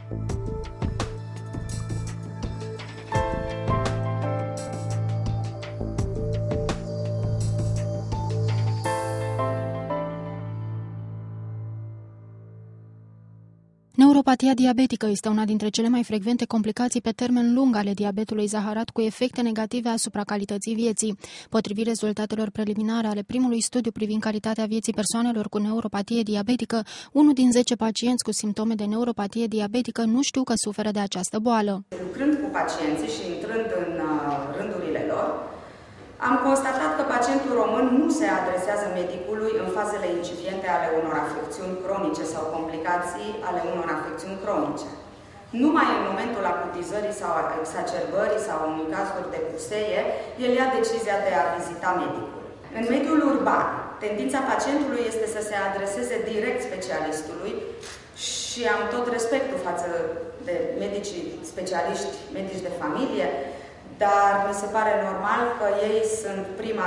Neuropatia diabetică este una dintre cele mai frecvente complicații pe termen lung ale diabetului zaharat, cu efecte negative asupra calității vieții. Potrivit rezultatelor preliminare ale primului studiu privind calitatea vieții persoanelor cu neuropatie diabetică, 1 din 10 pacienți cu simptome de neuropatie diabetică nu știu că suferă de această boală. Lucrând cu pacienții și intrând în rândurile lor, am constatat că pacientul român nu se adresează medicului în fazele incipiente ale unor afecțiuni cronice sau complicații ale unor afecțiuni cronice. Numai în momentul acutizării sau exacerbării sau în cazuri de puseie, el ia decizia de a vizita medicul. În mediul urban, tendința pacientului este să se adreseze direct specialistului și am tot respectul față de medicii specialiști, medici de familie, dar mi se pare normal că ei sunt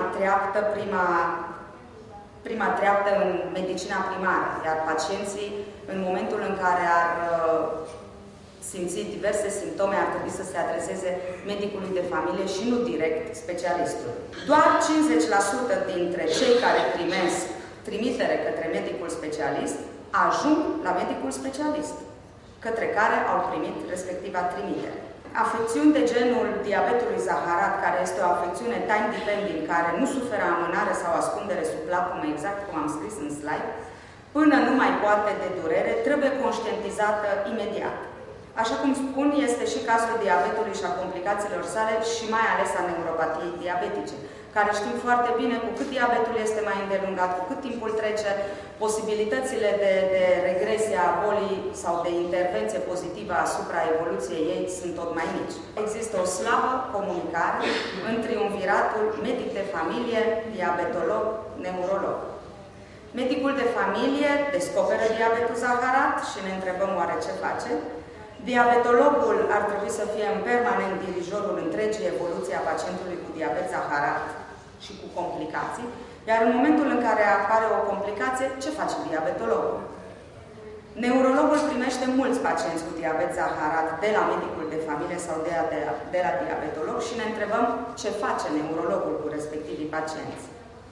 prima treaptă în medicina primară, iar pacienții, în momentul în care ar simți diverse simptome, ar trebui să se adreseze medicului de familie și nu direct specialistului. Doar 50% dintre cei care primesc trimitere către medicul specialist ajung la medicul specialist, către care au primit respectiva trimitere. Afecțiuni de genul diabetului zaharat, care este o afecțiune time-dependent, care nu suferă amânare sau ascundere sub lacumă, exact cum am scris în slide, până nu mai poate de durere, trebuie conștientizată imediat. Așa cum spun, este și cazul diabetului și a complicațiilor sale și mai ales a neuropatiei diabetice, care știm foarte bine, cu cât diabetul este mai îndelungat, cu cât timpul trece, posibilitățile de regresie a bolii sau de intervenție pozitivă asupra evoluției ei sunt tot mai mici. Există o slabă comunicare în triumviratul medic de familie, diabetolog, neurolog. Medicul de familie descoperă diabetul zaharat și ne întrebăm oare ce face. Diabetologul ar trebui să fie în permanent dirijorul întregii evoluții a pacientului cu diabet zaharat și cu complicații, iar în momentul în care apare o complicație, ce face diabetologul? Neurologul primește mulți pacienți cu diabet zaharat de la medicul de familie sau de la diabetolog și ne întrebăm ce face neurologul cu respectivii pacienți.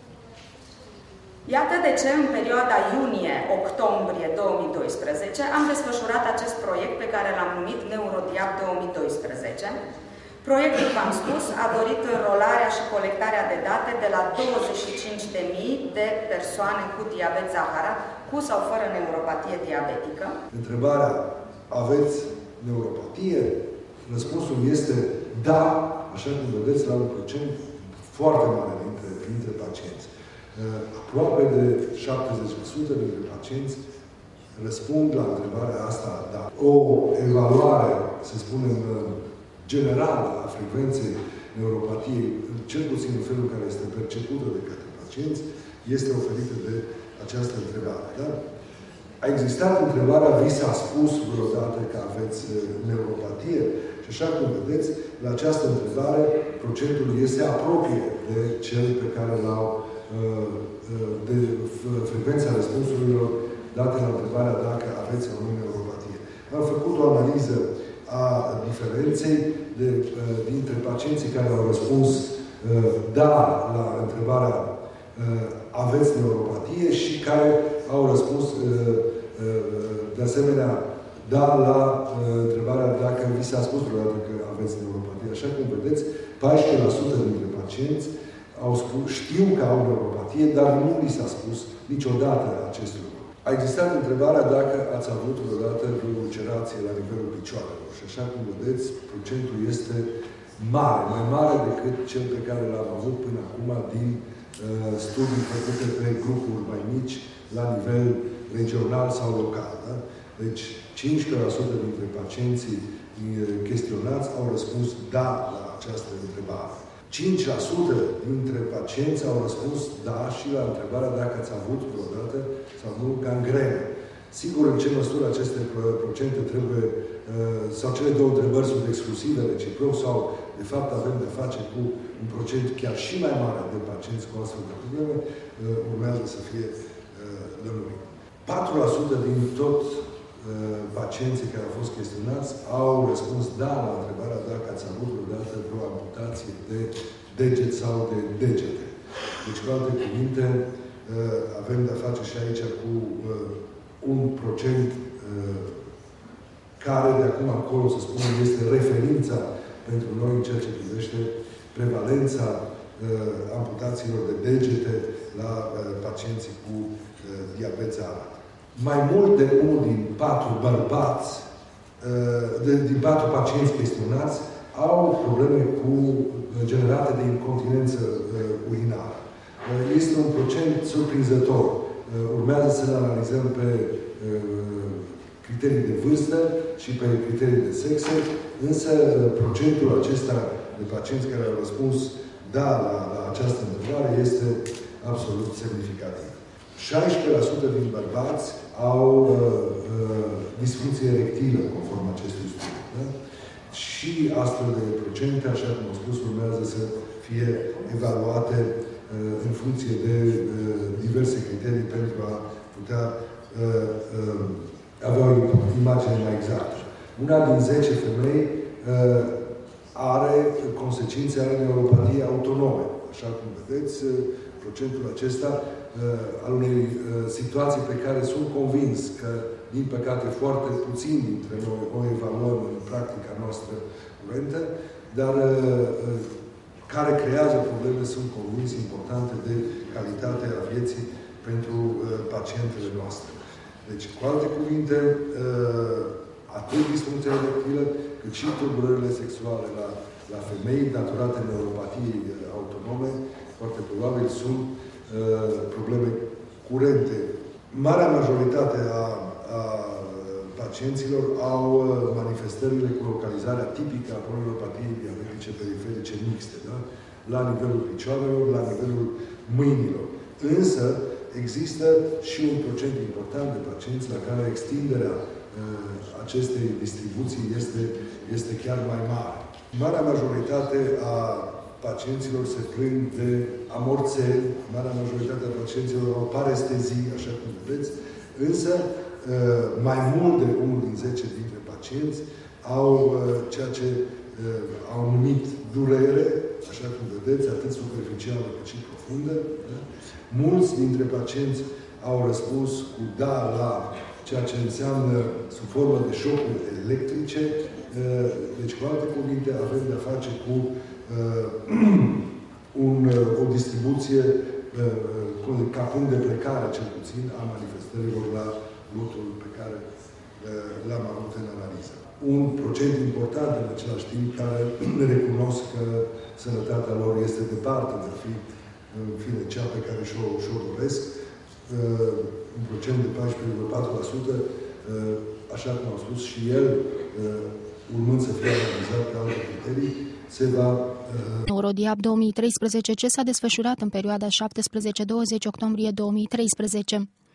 Iată de ce, în perioada iunie-octombrie 2012, am desfășurat acest proiect pe care l-am numit NeuroDiab 2012. Proiectul, v-am spus, a dorit înrolarea și colectarea de date de la 25.000 de persoane cu diabet zaharat, cu sau fără neuropatie diabetică. Întrebarea, aveți neuropatie? Răspunsul este da, așa cum vedeți, la un procent foarte mare dintre pacienți. Aproape de 70% dintre pacienți răspund la întrebarea asta, da. O evaluare, să spunem, generală a frecvenței neuropatiei, cel puțin în felul în care este percepută de către pacienți, este oferită de această întrebare. Da? A existat întrebarea, vi s-a spus vreodată că aveți neuropatie? Și așa cum vedeți, la această întrebare, procentul se apropie de cel pe care l-au de frecvența răspunsurilor date la întrebarea dacă aveți sau nu neuropatie. Am făcut o analiză a diferenței dintre pacienții care au răspuns da la întrebarea aveți neuropatie și care au răspuns de asemenea da la întrebarea dacă vi s-a spus vreodată că aveți neuropatie. Așa cum vedeți, 14% dintre pacienți știu că au neuropatie, dar nu li s-a spus niciodată acest lucru. A existat întrebarea dacă ați avut vreodată vreo ulcerație la nivelul picioarelor. Și așa cum vedeți, procentul este mare, mai mare decât cel pe care l-am avut până acum din studii făcute pe grupuri mai mici, la nivel regional sau local. Da? Deci, 15% dintre pacienții chestionați au răspuns da la această întrebare. 5% dintre pacienți au răspuns da și la întrebarea dacă ați avut vreodată sau nu gangrenă. Sigur, în ce măsură aceste procente trebuie, sau cele două întrebări sunt exclusive, reciproc, sau de fapt avem de face cu un procent chiar și mai mare de pacienți cu astfel de probleme, urmează să fie lămurit. 4% din tot pacienții care au fost chestionați au răspuns da la întrebarea dacă ați avut vreodată vreo amputație de deget sau de degete. Deci, cu alte cuvinte, avem de-a face și aici cu un procent care de acum încolo, să spunem, este referința pentru noi în ceea ce privește prevalența amputațiilor de degete la pacienții cu diabet zaharat. Mai mult de unul din 4 bărbați, din 4 pacienți chestionați, au probleme generate de incontinență urinară. Este un procent surprinzător. Urmează să-l analizăm pe criterii de vârstă și pe criterii de sexe, însă procentul acesta de pacienți care au răspuns da la această întrebare este absolut semnificativ. 16% din bărbați au disfuncție erectilă, conform acestui studiu. Da? Și astfel de procente, așa cum am spus, urmează să fie evaluate în funcție de diverse criterii pentru a putea avea o imagine mai exactă. Una din 10 femei are consecințe ale neuropatiei autonome. Așa cum vedeți, procentul acesta al unei situații pe care sunt convins că, din păcate, foarte puțin dintre noi o evaluăm în practica noastră curentă, dar care creează probleme, sunt convins, importante de calitatea vieții pentru pacientele noastre. Deci, cu alte cuvinte, atât disfuncția erectilă, cât și tulburările sexuale la femei, datorate neuropatiei autonome, foarte probabil sunt probleme curente. Marea majoritate a pacienților au manifestările cu localizarea tipică a polioneuropatiei diabetice periferice mixte, da? La nivelul picioarelor, la nivelul mâinilor. Însă, există și un procent important de pacienți la care extinderea acestei distribuții este chiar mai mare. Marea majoritate a pacienților se plâng de amorțeli, marea majoritate a pacienților au parestezii, așa cum vedeți, însă mai mult de 1 din 10 dintre pacienți au ceea ce au numit durere, așa cum vedeți, atât superficială cât și profundă. Da? Mulți dintre pacienți au răspuns cu da la ceea ce înseamnă sub formă de șocuri electrice. Deci, cu alte cuvinte, avem de-a face cu o distribuție ca punct de plecare, cel puțin, a manifestărilor la lotul pe care l-am avut în analiză. Un procent important în același timp care recunosc că sănătatea lor este departe de a fi, în fine, cea pe care și-o doresc. Un procent de 14,4%, așa cum am spus și el, urmând să fie analizat pe alte criterii, se va... Eurodiab 2013, ce s-a desfășurat în perioada 17-20 octombrie 2013.